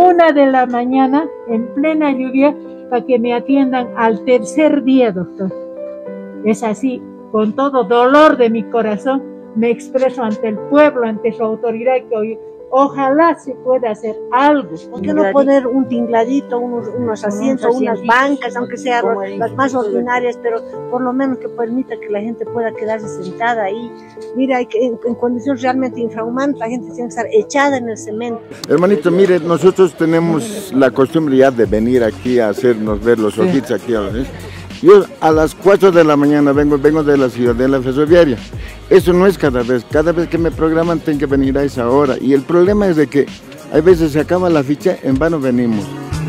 1 de la mañana, en plena lluvia, para que me atiendan al tercer día, doctor. Es así, con todo dolor de mi corazón, me expreso ante el pueblo, ante su autoridad, que hoy ojalá se pueda hacer algo. ¿Por qué no poner un tingladito, unos asientos, unas bancas, aunque sean las más ordinarias, pero por lo menos que permita que la gente pueda quedarse sentada ahí? Mira, hay que, en condiciones realmente infrahumanas, la gente tiene que estar echada en el cemento. Hermanito, mire, nosotros tenemos la costumbre ya de venir aquí a hacernos ver los ojitos aquí. Yo a las 4 de la mañana vengo de la ciudadela ferroviaria. Eso no es cada vez que me programan tengo que venir a esa hora. Y el problema es de que hay veces se acaba la ficha, en vano venimos.